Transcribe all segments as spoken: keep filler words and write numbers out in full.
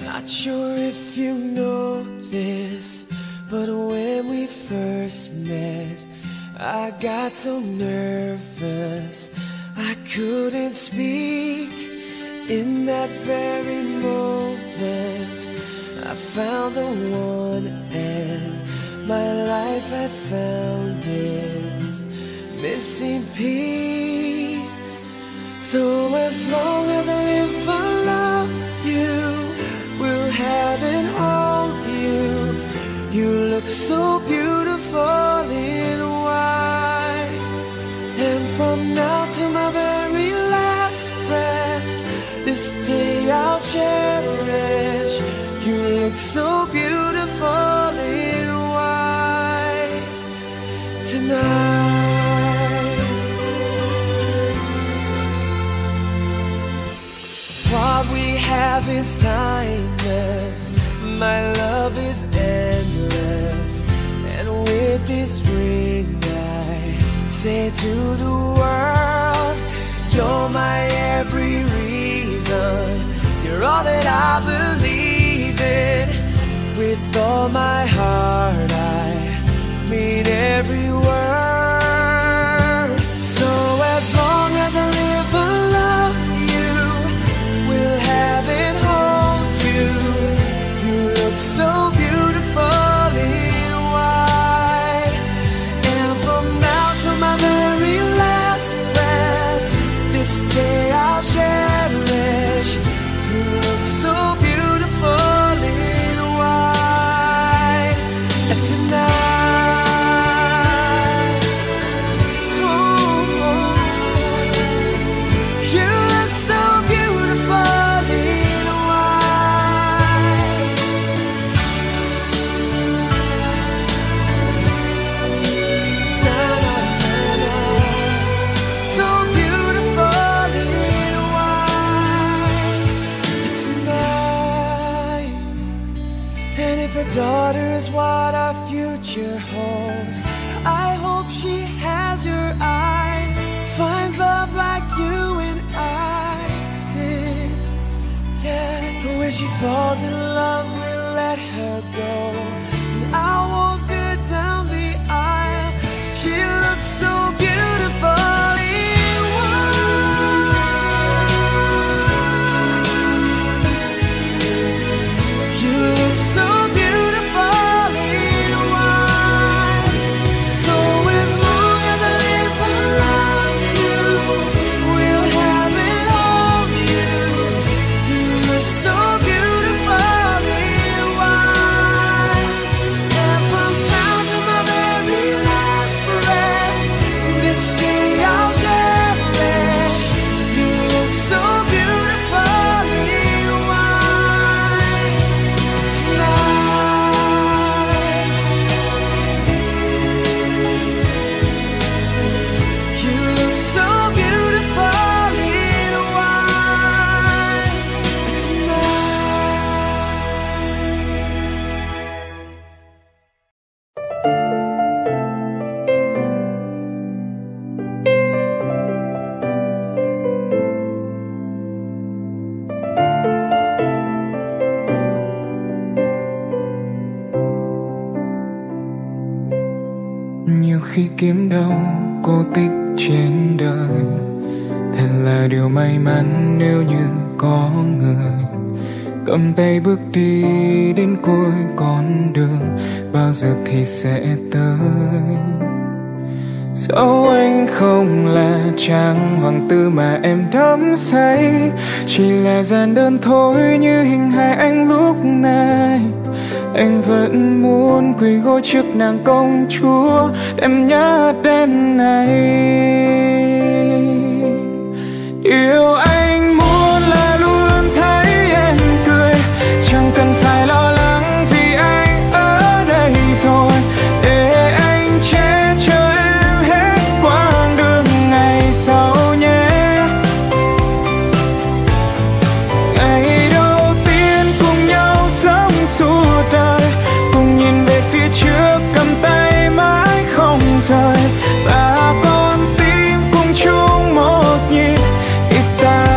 Not sure if you know this, but when we first met, I got so nervous I couldn't speak. In that very moment I found the one, and my life had found its missing piece. So as long as I live, I love you, will have and hold you. You look so beautiful in white, and from now to my very last breath, this day I'll cherish. You look so beautiful in white tonight. What we have is timeless, my love is endless, and with this ring I say to the world, you're my every reason, you're all that I believe in. With all my heart I mean every word. So as long as I live, I love you, will have and hold you. You look so beautiful in white, and from now to my very last breath, this day I'll cherish. You look so beautiful in white tonight. Oh, oh. You look so beautiful in white. Na, na, na, na. So beautiful in white tonight. And if a daughter is what our future holds, I hope she has your eyes, finds love like you and I did. Yeah, but when she falls in love, we'll let her go, and I'll walk her down the aisle. She looks so beautiful in white. You look so beautiful in white. So as long as I live, I love you, will have and hold you. You look so beautiful in white, and from now to my very last breath, this day I'll cherish. You look so beautiful in white tonight. You look so beautiful in white Nhiều khi kiếm đâu cô tích trên đời, thật là điều may mắn nếu như có người cầm tay bước đi đến cuối con đường, bao giờ thì sẽ tới. Dẫu anh không là chàng hoàng tử mà em đắm say, chỉ là giản đơn thôi như hình hài anh lúc này. Anh vẫn muốn quỳ gối trước nàng công chúa, đem nhớ đêm này. Điều anh muốn là luôn thấy em cười, chẳng cần phải lo lắng vì anh ở đây rồi, để anh che chở em hết quãng đường ngày sau nhé. Ngày đầu tiên cùng nhau sống suốt đời, cùng nhìn về phía trước cầm tay mãi không rời, và con tim cùng chung một nhịp thì ta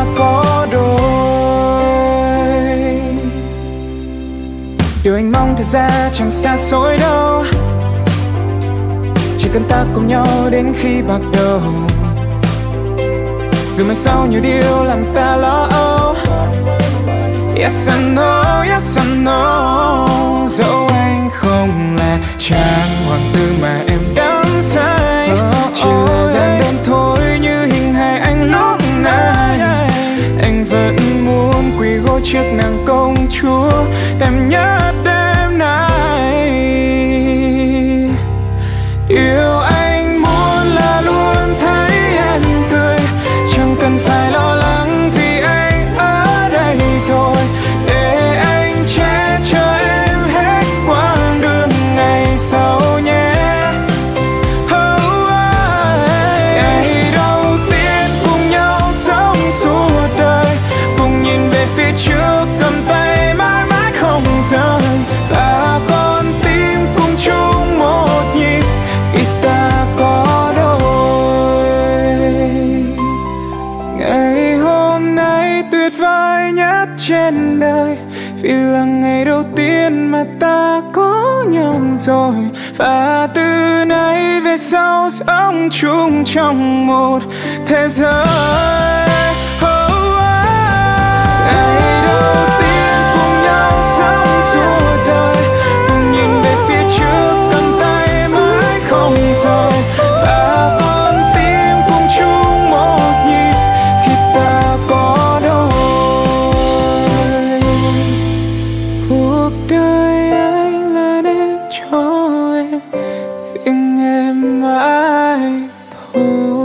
Điều anh mong thật ra chẳng xa xôi đâu, chỉ cần ta cùng nhau đến khi bạc đầu. Dù mai sau nhiều điều làm ta lo âu. Yes I know, yes I know. Dẫu anh không là chàng hoàng tử mà em đắm say, chỉ là gian đêm thôi như hình hài anh lúc này. Anh vẫn muốn quỳ gối trước nàng công chúa đẹp nhất đêm nay. Điều anh muốn là luôn thấy em cười, chẳng cần phải lo lắng vì anh ở đây rồi, để anh che chở em hết quãng đường ngày sau nhé. Oh, ngày đầu tiên cùng nhau sống suốt đời, cùng nhìn về phía trước cầm tay mãi mãi không rời, và con tim cùng chung một nhịp khi ta có đôi. Ngày hôm nay tuyệt vời nhất trên đời, vì là ngày đầu tiên mà ta có nhau rồi, và từ nay về sau sống chung trong một thế giới. Oh, oh. Ngày đầu tiên cùng nhau sống suốt đời, cùng nhìn về phía trước cầm tay mãi không rời, và con tim cùng chung một nhịp khi ta có đôi. Cuộc đời anh là để cho em, riêng em mãi thôi.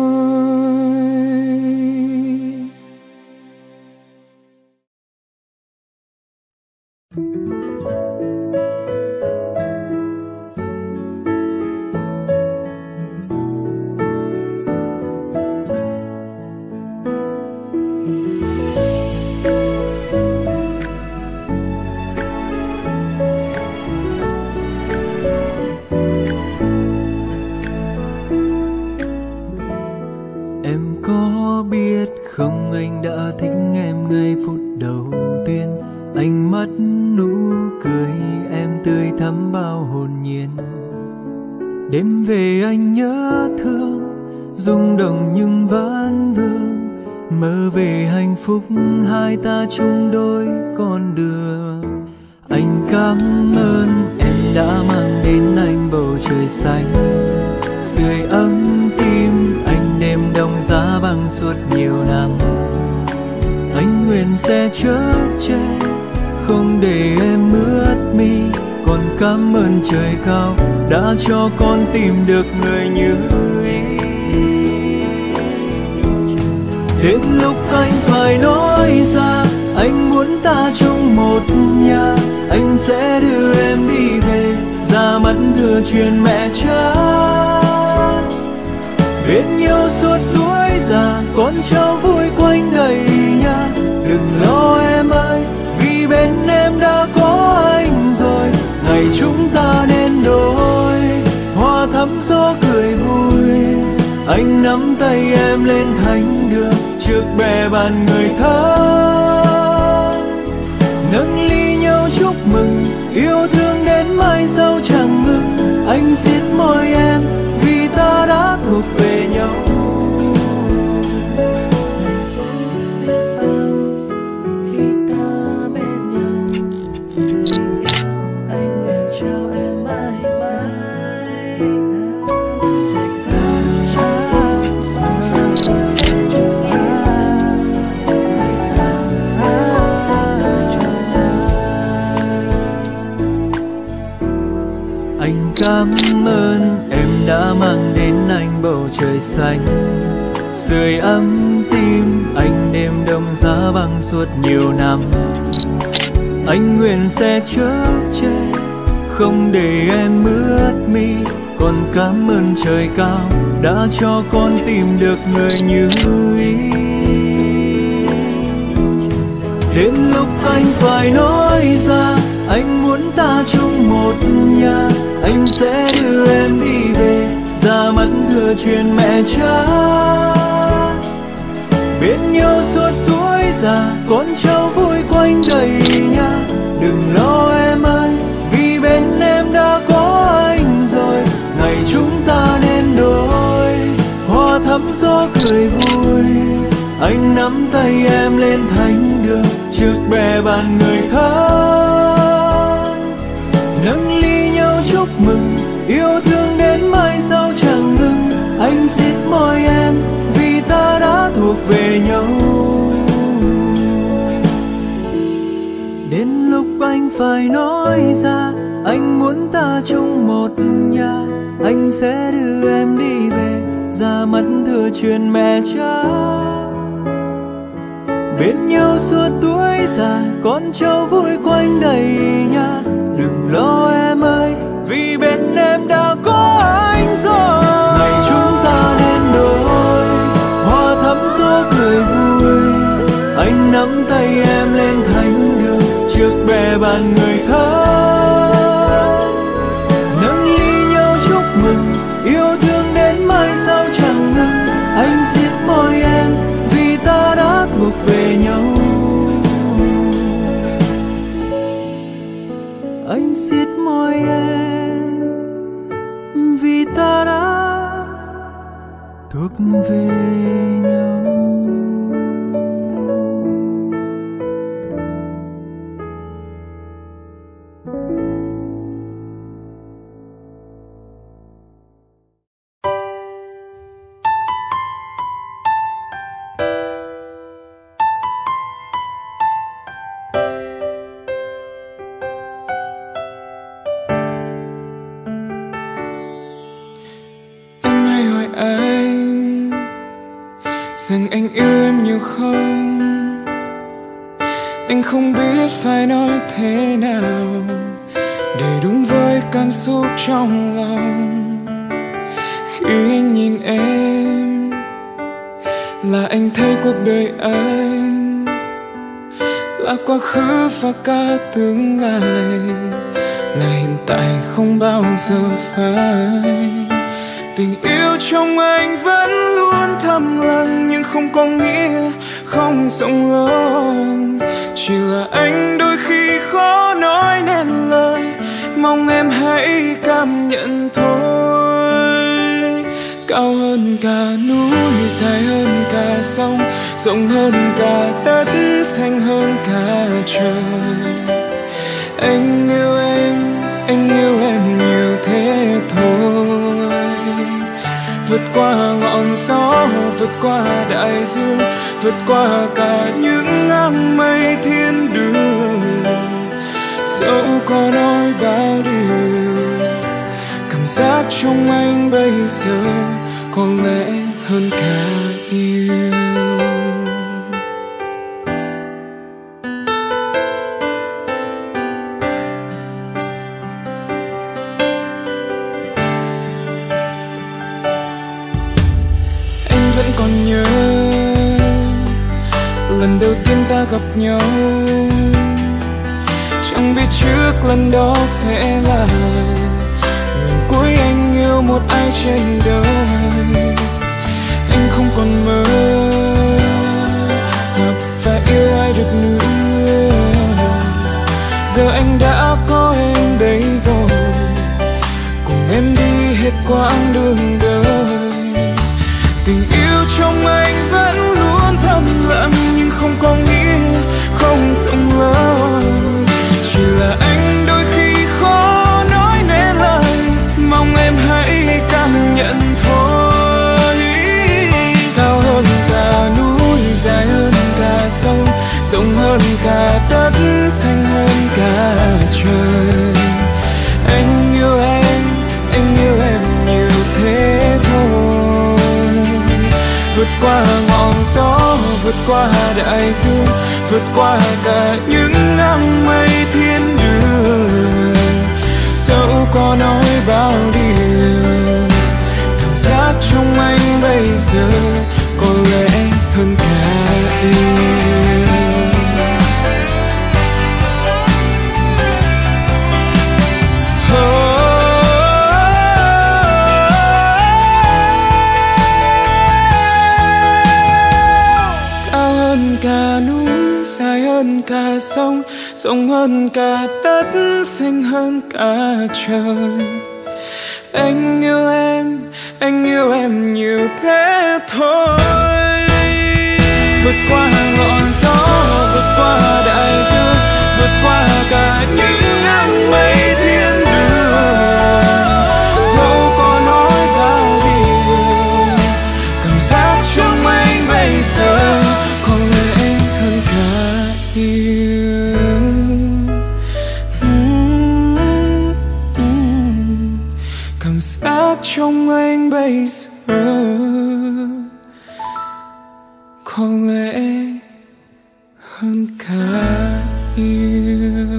Em có biết không, anh đã thích em ngay phút đầu tiên. Ánh mắt nụ cười em tươi thắm bao hồn nhiên. Đêm về anh nhớ thương, rung động nhưng vẫn vương, mơ về hạnh phúc hai ta chung đôi con đường. Anh cảm ơn em đã mang đến anh bầu trời xanh, sưởi ấm tim anh đêm đông giá băng suốt nhiều năm. Anh nguyện sẽ chở che, không để em ướt mi, còn cảm ơn trời cao đã cho con tìm được người như ý. Đến lúc anh phải nói ra, anh muốn ta chung một nhà, anh sẽ đưa em đi về, ra mắt thừa truyền mẹ cha. Bên nhau suốt tuổi già, con cháu vui quanh đầy nhà. Đừng lo em ơi, vì bên em đã có anh rồi. Ngày chúng ta nên đôi, hoa thắm gió cười vui. Anh nắm tay em lên thánh đường, trước bè bàn người thân. Nâng ly nhau chúc mừng, yêu thương đến mai sau chẳng ngừng. Anh siết môi em, vì ta đã thuộc về nhau. Anh cảm ơn em đã mang đến anh bầu trời xanh, sưởi ấm tim anh đêm đông giá băng suốt nhiều năm. Anh nguyện sẽ chở che, không để em ướt mi, còn cảm ơn trời cao đã cho con tìm được người như ý. Đến lúc anh phải nói ra, anh muốn ta chung một nhà, anh sẽ đưa em đi về, ra mắt thừa truyền mẹ cha. Bên nhau suốt tuổi già, con cháu vui quanh đầy nhà. Đừng lo em ơi, bè bạn người thân, nâng ly nhau chúc mừng, yêu thương đến mai sau chẳng ngừng. Anh siết môi em vì ta đã thuộc về nhau. Đến lúc anh phải nói ra, anh muốn ta chung một nhà. Anh sẽ đưa em đi về, ra mắt thừa truyền mẹ cha. Bên nhau suốt tuổi già, con cháu vui quanh đầy nhà. Đừng lo em ơi, vì bên em đã có anh rồi. Ngày chúng ta nên đôi, hoa thắm gió cười vui. Anh nắm tay em lên thánh đường, trước bè bạn người thân, nâng ly nhau chúc mừng, yêu thương đến mai sau chẳng ngừng. Anh siết môi em vì ta đã thuộc về nhau. Anh siết môi em vì ta đã thuộc về nhau. Rằng anh yêu em nhiều không? Anh không biết phải nói thế nào để đúng với cảm xúc trong lòng. Khi anh nhìn em là anh thấy cuộc đời anh là quá khứ và cả tương lai, là hiện tại không bao giờ phai. Tình yêu trong anh vẫn luôn thầm lặng, nhưng không có nghĩa không rộng lớn. Chỉ là anh đôi khi khó nói nên lời, mong em hãy cảm nhận thôi. Cao hơn cả núi, dài hơn cả sông, rộng hơn cả đất, xanh hơn cả trời. Anh yêu em, anh yêu em nhiều thế thôi. Vượt qua ngọn gió, vượt qua đại dương, vượt qua cả những áng mây thiên đường. Dẫu có nói bao điều, cảm giác trong anh bây giờ có lẽ hơn cả yêu. Còn nhớ lần đầu tiên ta gặp nhau, chẳng biết trước lần đó sẽ là lần cuối anh yêu một ai trên đời. Anh không còn mơ gặp và yêu ai được nữa. Giờ anh đã có em đây rồi, cùng em đi hết quãng đường đời. Tình yêu trong anh vẫn luôn thầm lặng, nhưng không có nghĩa không rộng lớn. Chỉ là anh đôi khi khó nói nên lời, mong em hãy cảm nhận thôi. Cao hơn cả núi, dài hơn cả sông, rộng hơn cả đất, xanh hơn cả trời. Anh yêu em, anh yêu em nhiều thế thôi. Vượt qua ngọn gió, vượt qua đại dương, vượt qua cả những áng mây thiên đường. Dẫu có nói bao điều, cảm giác trong anh bây giờ có lẽ hơn cả yêu. Cả núi, dài hơn cả sông, rộng hơn cả đất, xanh hơn cả trời. Anh yêu em, anh yêu em nhiều thế thôi. vượt qua ngọn gió, vượt qua đại dương, vượt qua cả những nắng mây thiên đường. Dẫu có nói bao điều, cảm giác trong anh bây giờ có lẽ hơn cả yêu. Cảm giác trong anh bây giờ có lẽ hơn cả yêu.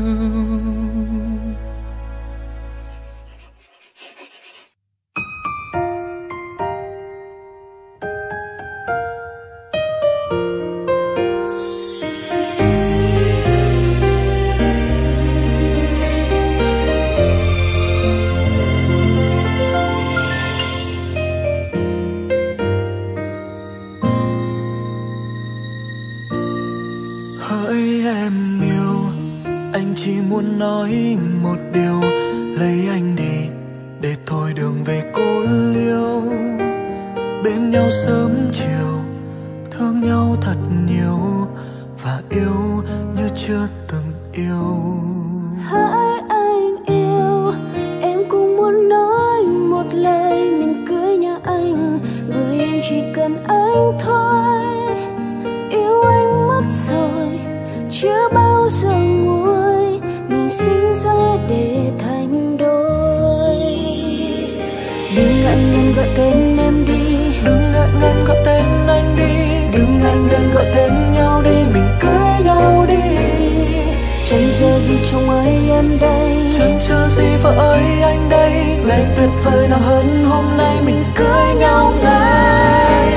Hỡi em yêu, anh chỉ muốn nói một điều, lấy anh đi để thôi đường về cô liêu. Bên nhau sớm chiều, thương nhau thật nhiều và yêu như chưa từng yêu. Hỡi anh yêu, em cũng muốn nói một lời, mình cưới nhà anh, bởi em chỉ cần anh thôi. Yêu anh mất rồi, chưa bao giờ nguôi, mình sinh ra để thành đôi. Đừng ngại ngần gọi tên em đi, Đừng ngại ngần gọi tên anh đi, đừng ngại ngần gọi tên nhau đi, mình cưới nhau đi. Chẳng chờ gì chồng ơi em đây, chẳng chờ gì vợ ơi anh đây. ngày tuyệt vời nào hơn hôm nay, mình cưới nhau ngay.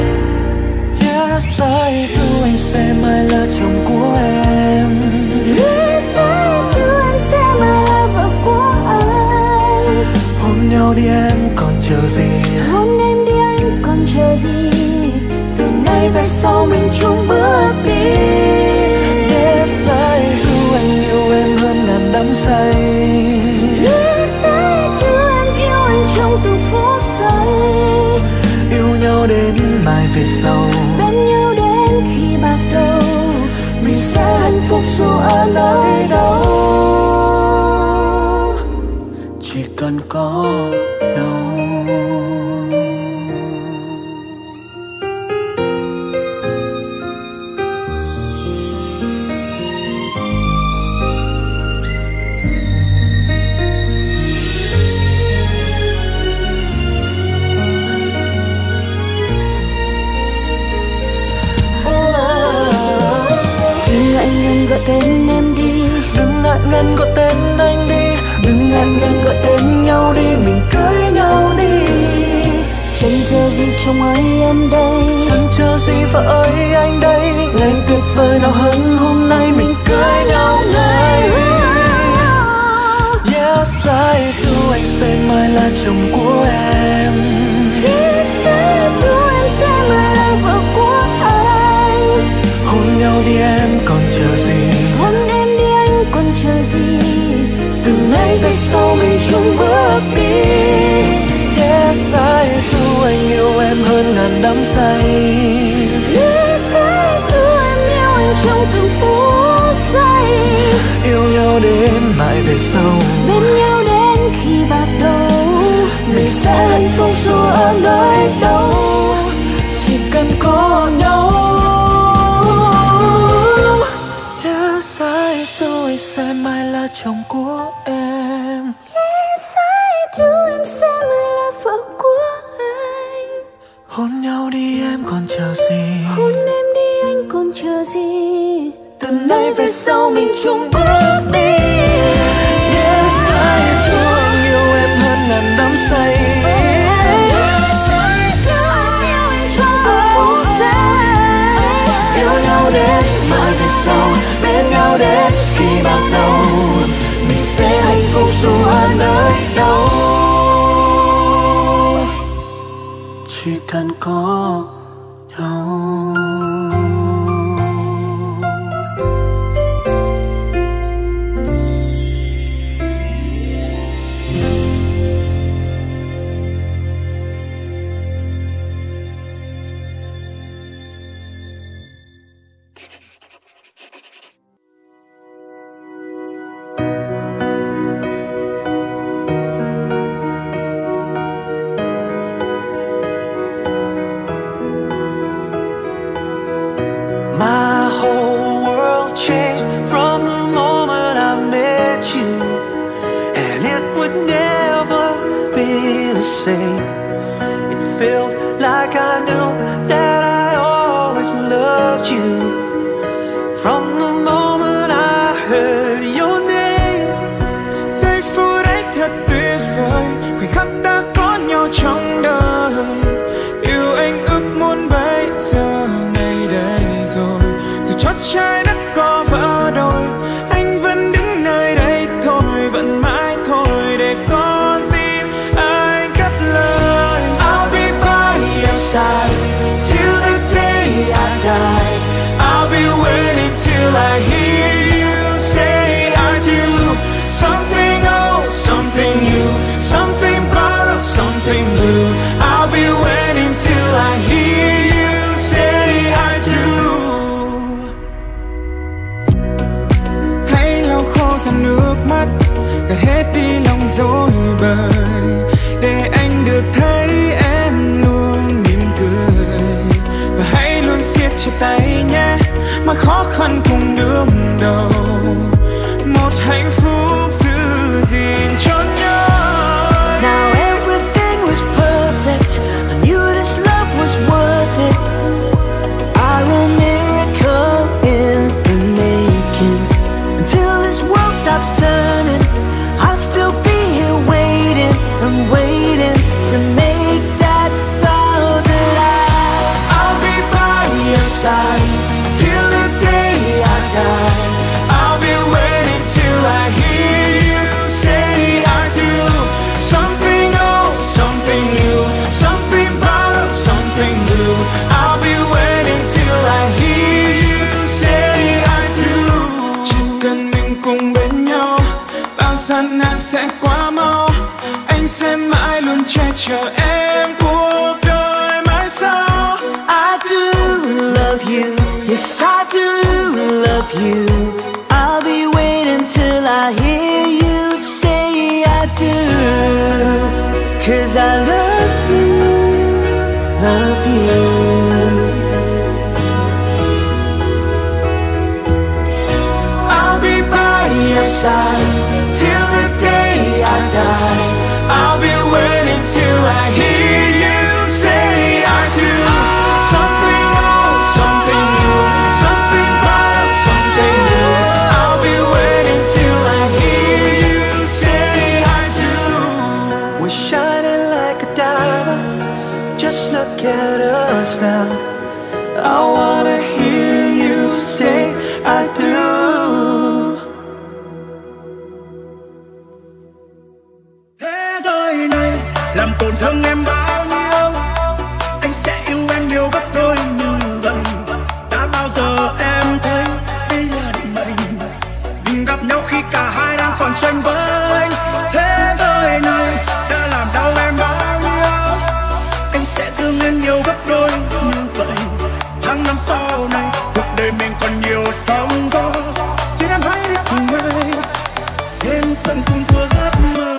Yes, I do, anh sẽ mãi là chồng của em. Yes, I do, em sẽ mãi là vợ của anh. Hôn nhau đi em còn chờ gì, Hôn em đi anh còn chờ gì, từ nay về sau mình chung bước đi. Yes, I do, anh yêu em hơn ngàn đắm say. Yes, I do, em yêu anh trong từng phút giây. Yêu nhau đến mai về sau, Bên nhau đến khi bạc đầu, mình sẽ hạnh phúc dù ở nơi đâu. Chỉ cần có nhau. đừng ngại ngần gọi tên em đi, Đừng ngại ngần gọi tên anh đi, đừng ngại ngần gọi tên nhau đi, mình cưới nhau đi. Chẳng chờ gì chồng ơi em đây, chẳng chờ gì vợ ơi anh đây. ngày tuyệt vời nào hơn hôm nay, mình cưới nhau ngay. Yes, I do, anh sẽ mãi là chồng của em. Yes, I do, em sẽ mãi là vợ của anh. Hôn nhau đi em còn chờ gì, Hôn em đi anh còn chờ gì, từ nay về sau mình chung bước đi. Yes, I do, anh yêu em hơn ngàn đắm say. Yes, I do, em yêu anh trong từng phút giây. Yêu nhau đến mãi về sau, Bên nhau đến khi bạc đầu, mình sẽ hạnh phúc dù ở nơi đâu. Chỉ cần có nhau. Yes, I do, anh sẽ mãi là chồng của em. Yes, I do, em sẽ mãi là vợ của anh. Hôn nhau đi em còn chờ gì, Hôn em đi anh còn chờ gì, từ nay về sau mình chung bước đi. Yes, I do, anh yêu em hơn ngàn đắm say. Yes, I do, em yêu anh trong từng phút giây. Yêu nhau đến mãi về sau, bên nhau đến khi bạc đầu, mình sẽ hạnh phúc dù ở nơi đâu. Chỉ cần có nhau. never be the same. It felt like I knew that I always loved you from the moment I heard your name. Giây phút ấy thật tuyệt vời, khoảnh khắc ta có nhau trong đời. Yêu anh ước muốn bây giờ ngày đây rồi, dù chót trái đất có vỡ đôi, anh vẫn đứng nơi đây thôi, vẫn mãi thôi để con tim anh cất lời. I'll be by your side till the day I die. I'll be waiting till I hear you say I do. Something old, something new, something borrowed, something blue. I'll be waiting till I hear you say I do. Hãy lau khô dòng nước mắt, gạt hết đi lòng dối bời, để anh được thấy em luôn mỉm cười. Và hãy luôn siết chặt tay nhé, mà khó khăn cùng đương đầu, một hạnh phúc giữ gìn cho nhau. Now everything was perfect, I knew this love was worth it. I wrote miracle in the making. Until this world stops turning, I'll still be here waiting. I'm waiting to make that vow that I I'll be by your side till the day I die. I'll be waiting till I hear you say I do. Something old, something new, something borrowed, something blue. I'll be waiting till I hear you say I do. Chỉ cần mình cùng bên nhau, bao gian nan sẽ qua mau. Anh sẽ mãi luôn che chở em cuộc đời mãi sau. I do love you, yes I do love you. I'll be waiting till I hear you say I do. Cause I love you, love you. I'll be by your side till the day I die. I'll be waiting till I hear you say I do. Something old, something new, something borrowed, something new. I'll be waiting till I hear you say I do. We're shining like a diamond, just look at us now. I wanna hear you say I do. Làm tổn thương em bao nhiêu, anh sẽ yêu em nhiều gấp đôi như vậy. Đã bao giờ em thấy đây là định mệnh, vì gặp nhau khi cả hai đang còn tranh với. Thế giới này đã làm đau em bao nhiêu, anh sẽ thương em nhiều gấp đôi như vậy. Tháng năm sau này cuộc đời mình còn nhiều sóng gió, xin em hãy biết cùng anh em tận cùng của giấc mơ.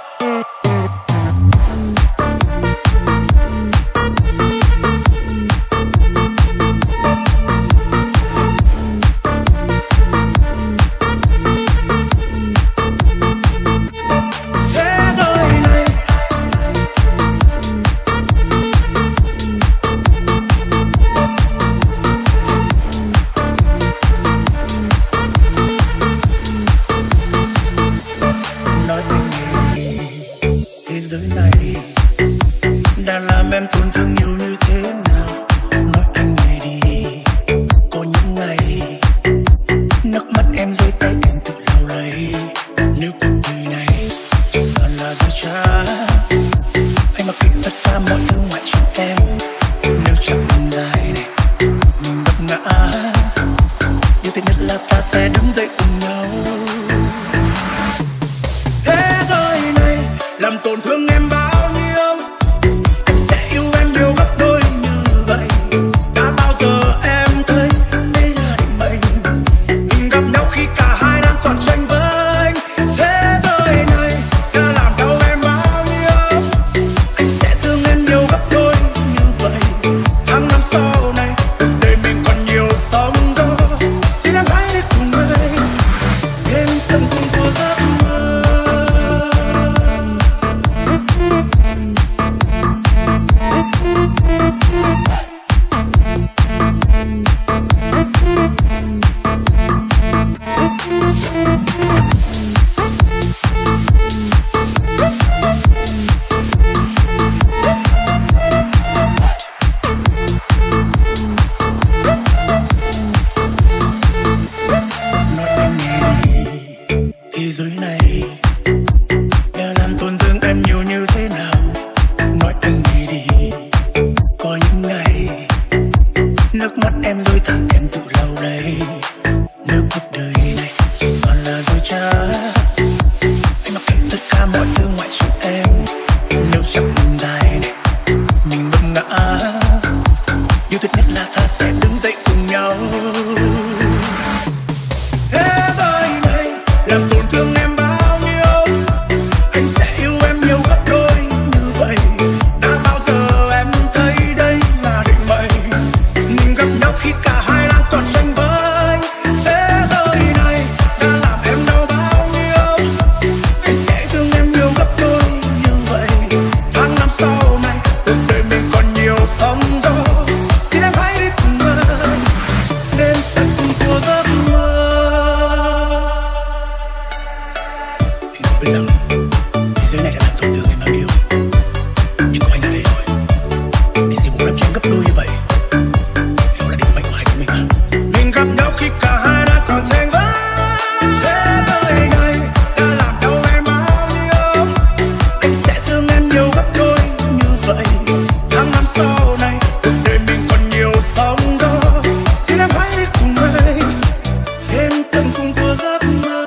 Cả hai đang còn tranh với. Thế giới này đã làm đau em bao nhiêu. phía dưới này đã làm tổn thương em nhiều như thế nào. Nói anh đi đi. Có những ngày nước mắt em rơi thẳng em tự lau đây. Nước cuộc đời này toàn là dối trá. Anh mặc kệ tất cả mọi thứ ngoại trừ em. Nếu chặng đường dài này mình vấp ngã, điều tuyệt nhất là ta sẽ đứng dậy cùng nhau. Thế giới này làm tổn thương em bao nhiêu, anh sẽ yêu em nhiều gấp đôi như vậy. Đã bao giờ em thấy đây là định mệnh, mình gặp nhau khi cả hai đang còn tranh với. Thế giới này đã làm em đau bao nhiêu, anh sẽ thương em nhiều gấp đôi như vậy. Tháng năm sau này cuộc đời mình còn nhiều sóng gió, xin em hãy đi cùng anh đến tận cùng của giấc mơ. Anh không biết rằng thế giới này đã làm tổn thương em bao nhiêu, nhưng có anh ở đây rồi để sẽ bù đắp cho em gấp đôi như vậy. Đó là định mệnh của hai chúng mình mà. Mình gặp nhau khi cả hai đã còn tranh với. Thế giới này đã làm đau em bao nhiêu, anh sẽ thương em nhiều gấp đôi như vậy. Tháng năm sau này cuộc đời mình còn nhiều sóng gió, xin em hãy đi cùng anh đến tận cùng của giấc mơ.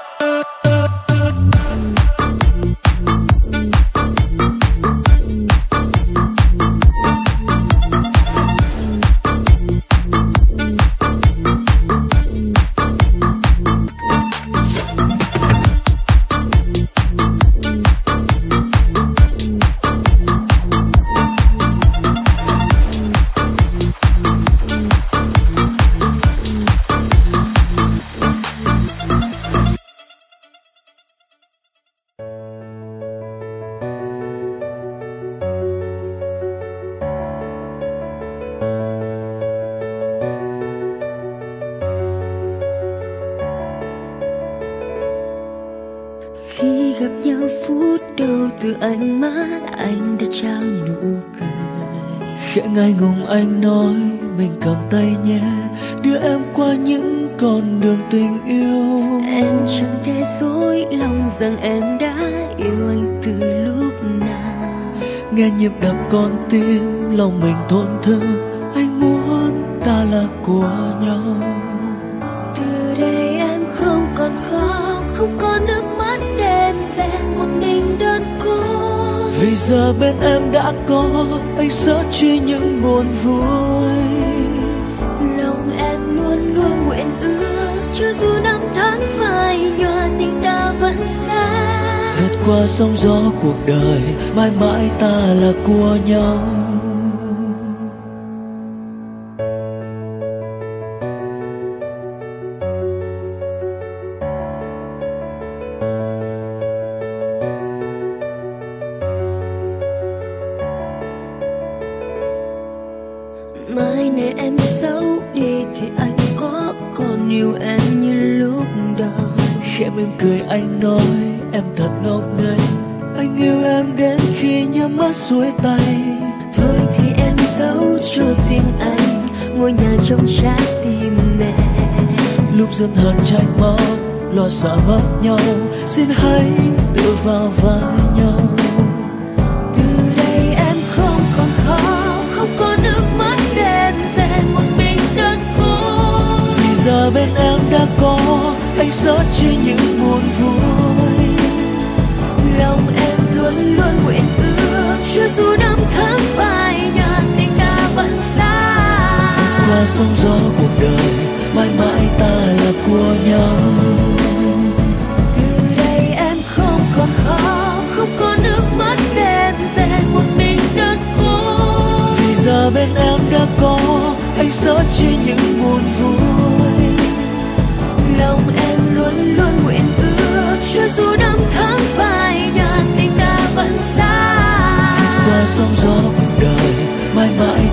Khi gặp nhau phút đầu từ ánh mắt anh đã trao nụ cười. Khẽ ngại ngùng anh nói mình cầm tay nhé, đưa em qua những con đường tình yêu. Em chẳng thể dối lòng rằng em đã yêu anh từ lúc nào. Nghe nhịp đập con tim lòng mình thổn thức, anh muốn ta là của nhau. Từ đây em không còn khóc, không có nước mắt đen vẹn một mình đơn cô. Vì giờ bên em đã có anh sớt chia những buồn vui. Lòng em luôn luôn nguyện ước, cho dù năm tháng phai nhòa tình ta vẫn xa. Vượt qua sóng gió cuộc đời, mãi mãi ta là của nhau. Mai này em xấu đi thì anh có còn yêu em như lúc đầu. Khẽ mỉm cười anh nói em thật ngốc nghếch, anh yêu em đến khi nhắm mắt xuôi tay. Thôi thì em giấu cho riêng anh ngôi nhà trong trái tim mẹ. Lúc dần hờn tranh máu, lo sợ mất nhau, xin hãy tự vào vai nhau. Từ đây em không còn khóc, không có nước mắt đen vẹn một mình đơn cô. Vì giờ bên em đã có anh sớt chia những buồn vui. Lòng em luôn luôn nguyện ước, cho dù năm tháng phai nhòa tình ta vẫn xa. Vượt qua sóng gió cuộc đời, mãi mãi ta là của nhau. Từ đây em không còn khóc, không có nước mắt đen vẹn một mình đơn cô. Vì giờ bên em đã có anh sớt chia những buồn vui. Lòng em luôn luôn nguyện ước, cho dù năm tháng phai nhòa tình ta vẫn xa. Vượt qua sóng gió cuộc đời, mãi mãi